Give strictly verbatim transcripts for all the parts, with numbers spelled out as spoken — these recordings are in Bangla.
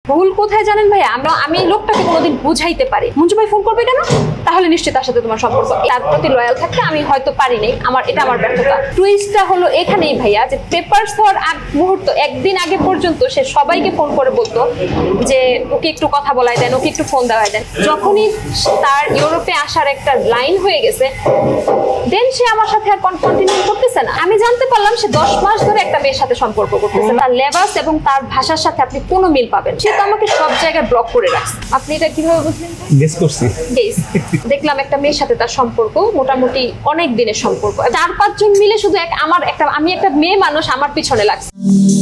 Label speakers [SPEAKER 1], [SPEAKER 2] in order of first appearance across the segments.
[SPEAKER 1] ভুল কোথায় জানেন ভাই, আমরা আমি এই লোকটাকে কোনোদিন বুঝাইতে পারি মঞ্জু ভাই ফোন করবে কেন, তাহলে নিশ্চয়ই তার সাথে তোমার সম্পর্ক। তার প্রতি লয়াল থাকতে আমি হয়তো পারি নাই, আমার এটা আমার ব্যর্থতা। টুইস্টটা হলো এখানেই ভাইয়া, যে পেপারস হওয়ার আগ মুহূর্ত একদিন আগে পর্যন্ত সে সবাইকে ফোন করে বলতো যে ওকে একটু কথা বলাই দেন, ওকে একটু ফোন দেওয়া দেন। যখনই তার ইউরোপে আসার একটা লাইন হয়ে গেছে, দেন সে আমার সাথে আর কন্টিনিউ করতেছে না। আমি জানতে পারলাম সে দশ মাস ধরে একটা মেয়ের সাথে সম্পর্ক করতেছে। তার লেবাস এবং তার ভাষার সাথে আপনি কোনো মিল পাবেন। সে তো আমাকে সব জায়গায় ব্লক করে রাখছে। আপনি এটা কিভাবে বুঝলেন?
[SPEAKER 2] গেস করছি।
[SPEAKER 1] গেস দেখলাম একটা মেয়ের সাথে তার সম্পর্ক মোটামুটি অনেক দিনের সম্পর্ক, চার পাঁচজন মিলে শুধু এক আমার একটা আমি একটা মেয়ে মানুষ আমার পিছনে লাগছে।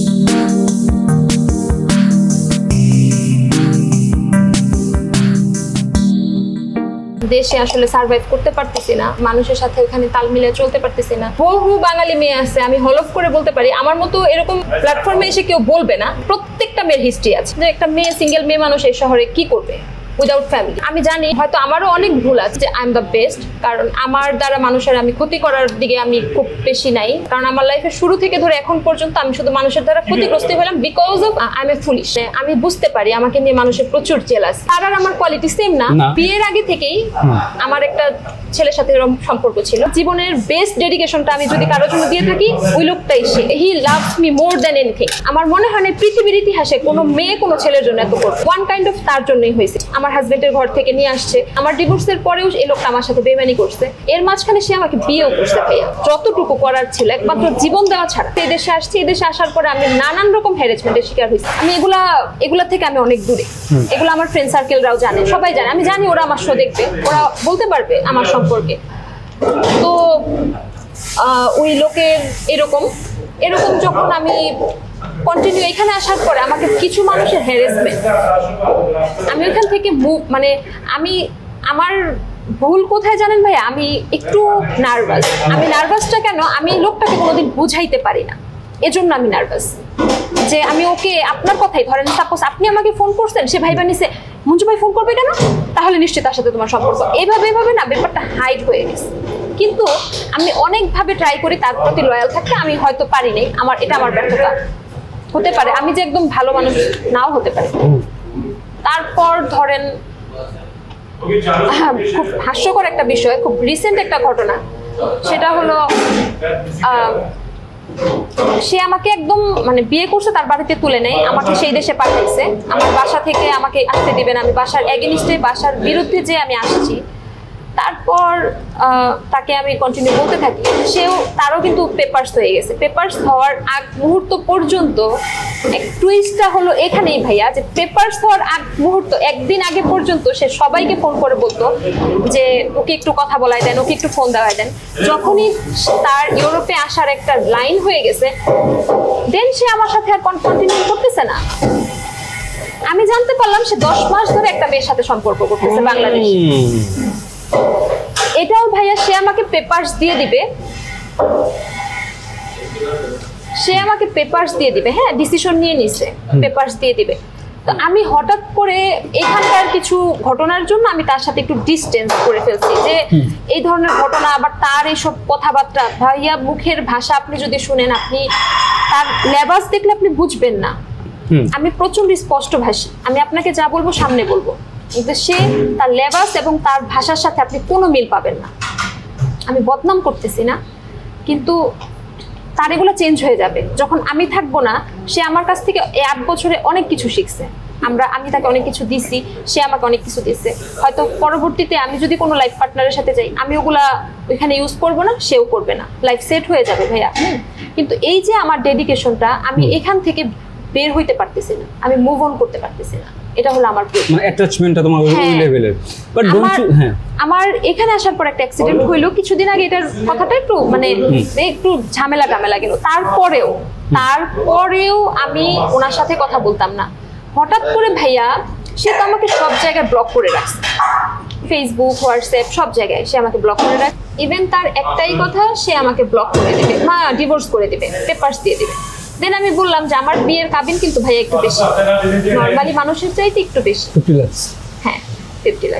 [SPEAKER 1] দেশে আসলে সার্ভাইভ করতে পারতেছি না, মানুষের সাথে ওখানে তাল মিলিয়ে চলতে পারতেছি না। বহু বাঙালি মেয়ে আছে, আমি হলফ করে বলতে পারি আমার মতো এরকম প্ল্যাটফর্মে এসে কেউ বলবে না। প্রত্যেকটা মেয়ের হিস্ট্রি আছে যে একটা মেয়ে, সিঙ্গেল মেয়ে মানুষ এই শহরে কি করবে উইদাউট ফ্যামিলি। আমি জানি হয়তো আমারও অনেক ভুল আছে, যে আই এম দ্য বেস্ট, কারণ আমার দ্বারা মানুষের আমি ক্ষতি করার দিকে আমি খুব বেশি নাই। কারণ আমার লাইফের শুরু থেকে ধরে এখন পর্যন্ত আমি শুধু মানুষের দ্বারা ক্ষতিগ্রস্ত হলাম because of I am a foolish. আমি বুঝতে পারি আমাকে নিয়ে মানুষের প্রচুর জেলাস। তার আর আমার কোয়ালিটি সেম না। বিয়ের আগে থেকেই আমার একটা ছেলের সাথে এরকম সম্পর্ক ছিল। জীবনের বেস্ট ডেডিকেশনটা আমি যদি কারোর জন্য দিয়ে থাকি, ওই লোকটাই সে। He loves me more than anything. আমার মনে হয় না পৃথিবীর ইতিহাসে কোনো মেয়ে কোনো ছেলের জন্য এত করবে। ওয়ান কাইন্ড অফ তার জন্যই হয়েছে। আমার হাজবেন্ডের ঘর থেকে নিয়ে আসছে, আমার ডিভোর্সের পরেও এই লোকটা আমার সাথে বেইমানি করছে। এর মাঝখানে সে আমাকে বিয়েও করছে ভাইয়া। যতটুকু করার ছিল একমাত্র জীবন দেওয়া ছাড়া। এই দেশে আসছি, এই দেশে আসার পরে আমি নানান রকম হ্যারাসমেন্টের শিকার হয়েছি। আমি এগুলা এগুলা থেকে আমি অনেক দূরে। এগুলো আমার ফ্রেন্ড সার্কেলরাও জানে, সবাই জানে। আমি জানি ওরা আমার শো দেখবে, ওরা বলতে পারবে আমার সম্পর্কে। তো ওই লোকের এরকম এরকম যখন আমি কন্টিনিউ এখানে আসার পরে আমাকে কিছু মানুষের হ্যারাসমেন্ট, আমি ওইখান থেকে মুভ মানে আমি আমার ভুল কোথায় জানেন ভাই, আমি একটু নার্ভাস। আমি নার্ভাসটা কেন, আমি এই লোকটাকে কোনোদিন বুঝাইতে পারি না, এজন্য আমি নার্ভাস। যে আমি ওকে আপনার কথাই ধরেন, সাপোজ আপনি আমাকে ফোন করছেন, সে ভাইবা নিছে মঞ্জু ভাই ফোন করবে কেন, তাহলে নিশ্চয়ই তার সাথে তোমার সম্পর্ক। এইভাবে এভাবে না ব্যাপারটা হাইড হয়ে গেছে। কিন্তু আমি অনেকভাবে ট্রাই করি তার প্রতি লয়াল থাকতে, আমি হয়তো পারি নাই, আমার এটা আমার ব্যর্থতা হতে পারে। আমি যে একদম ভালো মানুষ নাও হতে পারে। তারপর ধরেন খুব হাস্যকর একটা বিষয়, খুব রিসেন্ট একটা ঘটনা, সেটা হলো সে আমাকে একদম মানে বিয়ে করছে, তার বাড়িতে তুলে নেয়, আমাকে সেই দেশে পাঠাইছে। আমার বাসা থেকে আমাকে আসতে দিবেন, আমি বাসার এগেইনস্টে বাসার বিরুদ্ধে যে আমি আসছি। তারপর তাকে আমি কন্টিনিউ বলতে থাকি, সেও তারও কিন্তু পেপারস হয়ে গেছে। পেপারস হওয়ার আগ মুহূর্ত পর্যন্ত এক টুইস্টটা হলো এখানেই ভাইয়া, যে পেপারস হওয়ার আগ মুহূর্ত একদিন আগে পর্যন্ত সে সবাইকে ফোন করে বলতো যে ওকে একটু কথা বলাই দেন, ওকে একটু ফোন দেওয়া দেন। যখনই তার ইউরোপে আসার একটা লাইন হয়ে গেছে, দেন সে আমার সাথে আর কন্টিনিউ করতেছে না। আমি জানতে পারলাম সে দশ মাস ধরে একটা মেয়ের সাথে সম্পর্ক করতেছে বাংলাদেশে। এটাও ভাইয়া সে আমাকে পেপারস দিয়ে দিবে, সে আমাকে পেপারস দিয়ে দিবে হ্যাঁ, ডিসিশন নিয়ে নিছে, পেপারস দিয়ে দিবে। তো আমি হঠাৎ করে এখানকার কিছু ঘটনার জন্য আমি তার সাথে একটু ডিস্টেন্স করে ফেলছি, যে এই ধরনের ঘটনা আবার তার এইসব কথাবার্তা, ভাইয়া মুখের ভাষা আপনি যদি শুনেন, আপনি তার লেবাস দেখলে আপনি বুঝবেন না। আমি প্রচন্ড স্পষ্ট ভাষী, আমি আপনাকে যা বলবো সামনে বলবো, কিন্তু সে তার লেবাস এবং তার ভাষার সাথে আপনি কোনো মিল পাবেন না। আমি বদনাম করতেছি না, কিন্তু তার এগুলো চেঞ্জ হয়ে যাবে যখন আমি থাকবো না। সে আমার কাছ থেকে এই আট বছরে অনেক কিছু শিখছে। আমরা আমি তাকে অনেক কিছু দিছি, সে আমাকে অনেক কিছু দিচ্ছে। হয়তো পরবর্তীতে আমি যদি কোনো লাইফ পার্টনারের সাথে যাই, আমি ওগুলা ওইখানে ইউজ করবো না, সেও করবে না, লাইফ সেট হয়ে যাবে ভাইয়া। কিন্তু এই যে আমার ডেডিকেশনটা, আমি এখান থেকে বের হইতে পারতেছি না, আমি মুভ অন করতে পারতেছি না। এটা হলো আমার মানে
[SPEAKER 2] অ্যাটাচমেন্টটা তোমার ওই লেভেলের। বাট ডোন্ট ইউ হ্যাঁ, আমার এখানে আসার পর একটা অ্যাক্সিডেন্ট হইলো কিছুদিন আগে। এটার কথাটা একটু মানে একটু ঝামেলা টামেলা গেল। তারপরেও তারপরেও আমি ওনার সাথে কথা বলতাম না। হঠাৎ করে ভাইয়া সে তো আমাকে সব জায়গায় ব্লক করে রাখছে, ফেসবুক, হোয়াটসঅ্যাপ, সব জায়গায় সে আমাকে ব্লক করে রাখছে। ইভেন তার একটাই কথা, সে আমাকে ব্লক করে দেবে বা ডিভোর্স করে দেবে, পেপারস দিয়ে দেবে। দেন আমি বললাম যে আমার বিয়ের কাবিন কিন্তু ভাইয়া একটু বেশি, নরমালি মানুষের চাইতে একটু বেশি, ফিফটি লাখ।
[SPEAKER 1] হ্যাঁ ফিফটি লাখ।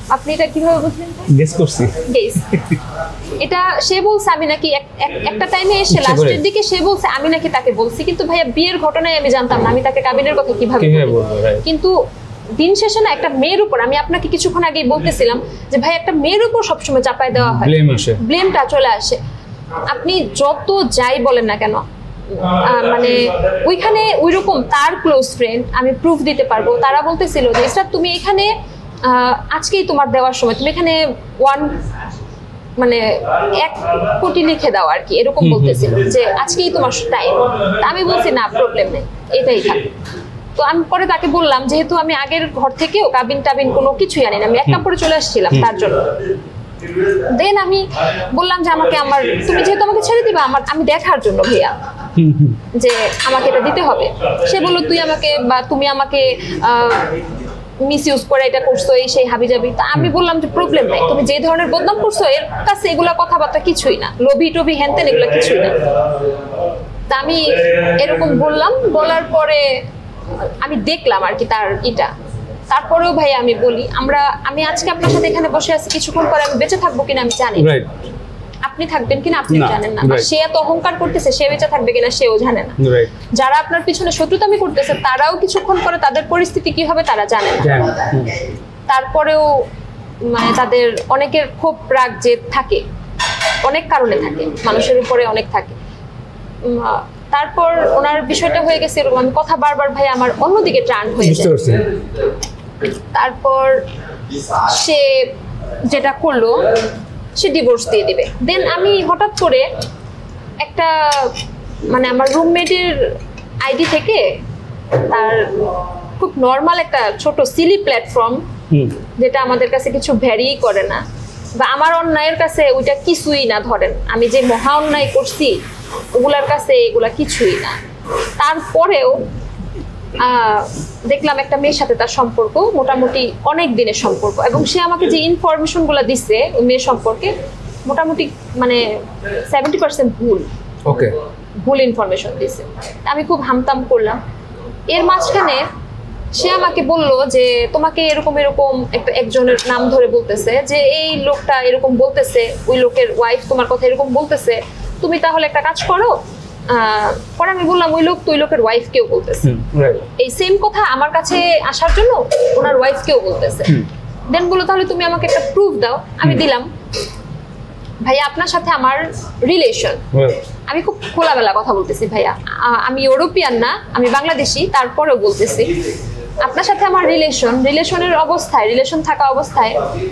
[SPEAKER 2] আপনি এটা কিভাবে বুঝলেন?
[SPEAKER 3] গেস করছি।
[SPEAKER 2] গেস। এটা সে বলছে আমি নাকি একটা টাইমে এসে লাস্টের দিকে সে বলছে আমি নাকি তাকে বলছি, কিন্তু ভাইয়া বিয়ের ঘটনায় আমি জানতাম না আমি তাকে কাবিনের কথা কিভাবে বলবো। কিন্তু দিন শেষে না একটা মেয়ের উপর, আমি আপনাকে কিছুক্ষণ আগেই বলতেছিলাম যে ভাই একটা মেয়ের উপর সবসময় চাপায় দেওয়া হয়, ব্লেম আসে, ব্লেমটা চলে আসে। আপনি যত যাই বলেন না কেন, মানে ওইখানে ওইরকম তার ক্লোজ ফ্রেন্ড আমি প্রুফ দিতে পারবো, তারা বলতেছিল যে ইসরাত তুমি এখানে আজকেই তোমার দেওয়ার সময় তুমি এখানে ওয়ান মানে এক কোটি লিখে দাও আর কি, এরকম বলতেছিল যে আজকেই তোমার টাইম। আমি বলছি না প্রবলেম নেই, এটাই থাকে। তো আমি পরে তাকে বললাম যেহেতু আমি আগের ঘর থেকেও কাবিন টাবিন কোনো কিছুই আনি না, আমি এক কাপড়ে চলে আসছিলাম তার জন্য। দেন আমি বললাম যে আমাকে আমার তুমি যেহেতু আমাকে ছেড়ে দিবা আমার আমি দেখার জন্য ভাইয়া যে আমাকে এটা দিতে হবে। সে বললো তুই আমাকে বা তুমি আমাকে মিস ইউজ করে এটা করছো এই সেই হাবি যাবি। তা আমি বললাম যে প্রবলেম নাই, তুমি যে ধরনের বদনাম করছো এর কাছে এগুলা কথাবার্তা কিছুই না, লোভি টোভি হ্যানতেন এগুলা কিছুই না। তা আমি এরকম বললাম, বলার পরে আমি দেখলাম আর কি তার এটা। তারপরেও ভাই আমি বলি আমরা আমি আজকে আপনার সাথে এখানে বসে আছি, কিছুক্ষণ পরে আমি বেঁচে থাকবো কিনা আমি জানি, আপনি থাকবেন কিনা আপনি জানেন না, সে এত অহংকার করতেছে সে বেঁচে থাকবে কিনা সেও জানে না। যারা আপনার পিছনে শত্রুতামি করতেছে তারাও কিছুক্ষণ পরে তাদের পরিস্থিতি কি হবে তারা জানে না। তারপরেও মানে তাদের অনেকের খুব রাগ যে থাকে, অনেক কারণে থাকে, মানুষের উপরে অনেক থাকে। তারপর ওনার বিষয়টা হয়ে গেছে এরকম, আমি কথা বারবার ভাই আমার অন্যদিকে টার্ন হয়ে যায়। তারপর সে যেটা করলো সে ডিভোর্স দিয়ে দিবে। দেন আমি হঠাৎ করে একটা মানে আমার রুমমেটের আইডি থেকে তার খুব নর্মাল একটা ছোট সিলি প্ল্যাটফর্ম, যেটা আমাদের কাছে কিছু ভ্যারি করে না বা আমার অন্যায়ের কাছে ওইটা কিছুই না, ধরেন আমি যে মহা অন্যায় করছি ওগুলার কাছে এগুলা কিছুই না। তারপরেও দেখলাম একটা মেয়ের সাথে তার সম্পর্ক মোটামুটি অনেক দিনের সম্পর্ক, এবং সে আমাকে যে ইনফরমেশন গুলা দিচ্ছে ওই মেয়ের সম্পর্কে মোটামুটি মানে সেভেন্টি পার্সেন্ট ভুল, ওকে ভুল ইনফরমেশন দিচ্ছে। আমি খুব হামতাম করলাম। এর মাঝখানে সে আমাকে বলল যে তোমাকে এরকম এরকম একটা একজনের নাম ধরে বলতেছে যে এই লোকটা এরকম বলতেছে, ওই লোকের ওয়াইফ তোমার কথা এরকম বলতেছে, তুমি তাহলে একটা কাজ করো। পরে আমি বললাম ওই লোক তো ওই লোকের ওয়াইফ কেউ বলতেছে, এই সেম কথা আমার কাছে আসার জন্য ওনার ওয়াইফ কেউ বলতেছে। দেন বললো তাহলে তুমি আমাকে একটা প্রুফ দাও। আমি দিলাম ভাইয়া আপনার সাথে আমার রিলেশন, আমি খুব খোলামেলা কথা বলতেছি ভাইয়া, আমি ইউরোপিয়ান না আমি বাংলাদেশি, তারপরেও বলতেছি আপনার সাথে আমার রিলেশন, রিলেশনের অবস্থায় রিলেশন থাকা অবস্থায়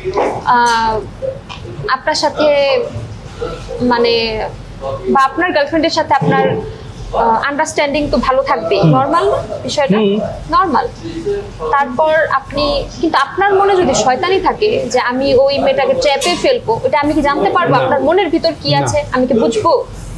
[SPEAKER 2] আপনার সাথে মানে বা আপনার গার্লফ্রেন্ডের সাথে আপনার আন্ডারস্ট্যান্ডিং তো ভালো থাকবে, নর্মাল বিষয়টা নর্মাল। তারপর আপনি কিন্তু আপনার মনে যদি শয়তানি থাকে যে আমি ওই মেয়েটাকে ট্র্যাপে ফেলবো, এটা আমি কি জানতে পারবো আপনার মনের ভিতর কি আছে, আমি কি বুঝবো?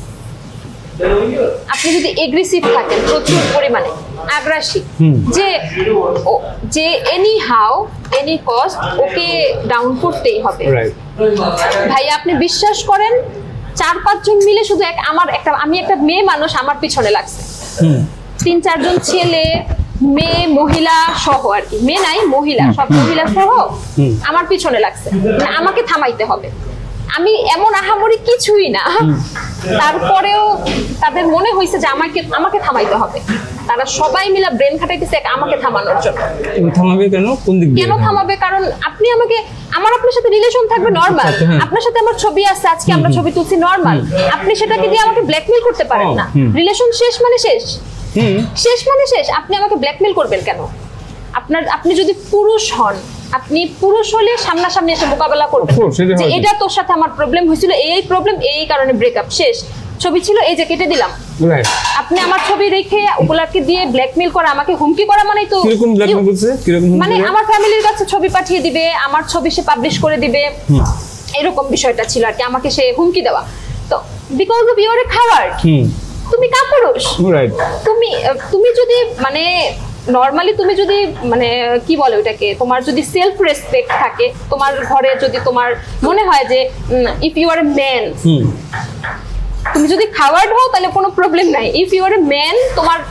[SPEAKER 2] আপনি যদি এগ্রেসিভ থাকেন প্রচুর পরিমাণে আগ্রাসী, যে যে এনি হাউ এনি কস্ট ওকে ডাউন করতেই হবে ভাই, আপনি বিশ্বাস করেন চার পাঁচজন মিলে শুধু এক আমার একটা আমি একটা মেয়ে মানুষ আমার পিছনে লাগছে, তিন চারজন ছেলে মেয়ে মহিলা সহ আর কি, মেয়ে নাই মহিলা সব মহিলা সহ আমার পিছনে লাগছে, মানে আমাকে থামাইতে হবে। আমি এমন আহামরি কিছুই না, তারপরেও তাদের মনে হয়েছে যে আমাকে আমাকে থামাইতে হবে, তারা সবাই মিলে ব্রেন খাটাইতেছে আমাকে থামানোর জন্য।
[SPEAKER 3] থামাবে কেন? কোন দিক দিয়ে
[SPEAKER 2] কেন থামাবে? কারণ আপনি আমাকে আমার আপনার সাথে রিলেশন থাকবে নরমাল, আপনার সাথে আমার ছবি আছে, আজকে আমরা ছবি তুলছি নরমাল, আপনি সেটাকে দিয়ে আমাকে ব্ল্যাকমেল করতে পারেন না। রিলেশন শেষ মানে শেষ, শেষ মানে শেষ, আপনি আমাকে ব্ল্যাকমেল করবেন কেন? আপনার আপনি যদি পুরুষ হন, আপনি পুরুষ হলে সামনাসামনি এসে মোকাবেলা করবেন যে এটা তোর সাথে আমার প্রবলেম হয়েছিল, এই প্রবলেম এই কারণে ব্রেকআপ, শেষ। ছবি ছিল এই যে কেটে দিলাম। আপনি আমার ছবি রেখে ওগুলাকে দিয়ে ব্ল্যাকমেল করা, আমাকে হুমকি করা মানেই তো
[SPEAKER 3] কিরকম ব্ল্যাকমেল করছে, কিরকম
[SPEAKER 2] মানে আমার ফ্যামিলির কাছে ছবি পাঠিয়ে দিবে, আমার ছবি সে পাবলিশ করে দিবে, এরকম বিষয়টা ছিল আর কি, আমাকে সে হুমকি দেওয়া। তো because of your a coward, তুমি কাপুরুষ, তুমি তুমি যদি মানে নরমালি তুমি যদি মানে কি বলে ওটাকে, তোমার যদি সেলফ রেসপেক্ট থাকে, তোমার ঘরে যদি তোমার মনে হয় যে if you are a man, তুমি যদি খাওয়ার্ড হও তাহলে কোনো প্রবলেম নাই। If you are a man, তোমার থাকতে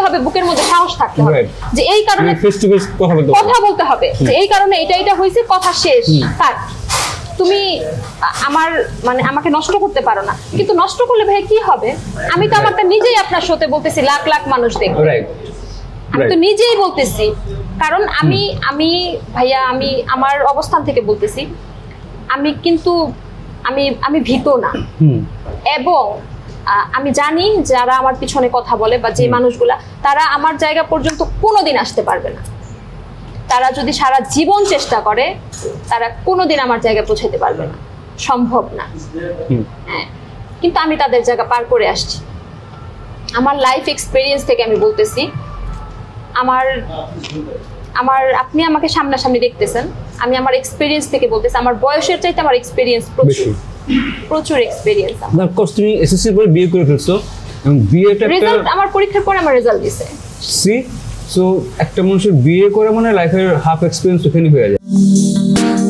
[SPEAKER 2] হবে, বুকের মধ্যে সাহস থাকতে হবে
[SPEAKER 3] Right.
[SPEAKER 2] যে এই কারণে
[SPEAKER 3] ফেস টু ফেস কথা বলতে হবে।
[SPEAKER 2] কথা বলতে হবে যে এই কারণে এটা এটা হয়েছে, কথা শেষ। কাট। তুমি আ- আমার মানে আমাকে নষ্ট করতে পারো না, কিন্তু নষ্ট করলে ভাই কি হবে? আমি তো আমারটা নিজেই আপনার শোতে বলতেছি, লাখ লাখ মানুষ দেখবে।
[SPEAKER 3] রাইট
[SPEAKER 2] আমি তো নিজেই বলতেছি, কারণ আমি আমি ভাইয়া আমি আমার অবস্থান থেকে বলতেছি, আমি কিন্তু আমি আমি ভীত না।
[SPEAKER 3] হুম
[SPEAKER 2] এবং আহ, আমি জানি যারা আমার পিছনে কথা বলে বা যে মানুষগুলা, তারা আমার জায়গা পর্যন্ত কোনোদিন আসতে পারবে না। তারা যদি সারা জীবন চেষ্টা করে, তারা কোনোদিন আমার জায়গায় পৌঁছাতে পারবে না, সম্ভব না।
[SPEAKER 3] হুম
[SPEAKER 2] হ্যাঁ, কিন্তু আমি তাদের জায়গা পার করে আসছি। আমার লাইফ এক্সপিরিয়েন্স থেকে আমি বলতেছি, আমার আমার আপনি আমাকে সামনাসামনি দেখতেছেন, আমি আমার এক্সপিরিয়েন্স থেকে বলতেছি, আমার বয়সের চাইতে আমার এক্সপিরিয়েন্স প্রচুর,
[SPEAKER 3] বেশি।
[SPEAKER 2] প্রচুর এক্সপিরিয়েন্স।
[SPEAKER 3] না কোর্স তুমি এসএসসি পরে বিয়ে করে ফেলছো, এবং বিয়েটা একটা
[SPEAKER 2] রেজাল্ট আমার পরীক্ষার পরে আমার রেজাল্ট দিছে।
[SPEAKER 3] সি সো একটা মানুষের বিয়ে করে মানে লাইফের হাফ এক্সপিরিয়েন্স ওখানে হয়ে যায়।